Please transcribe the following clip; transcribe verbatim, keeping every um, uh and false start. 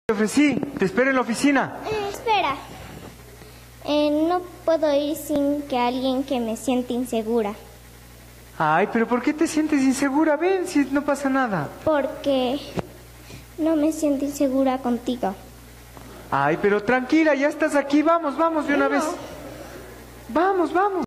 Te ofrecí, te espero en la oficina. Eh, espera. Eh, no puedo ir sin que alguien que me siente insegura. Ay, pero ¿por qué te sientes insegura? Ven, si no pasa nada. Porque no me siento insegura contigo. Ay, pero tranquila, ya estás aquí. Vamos, vamos de una No. vez. Vamos, vamos.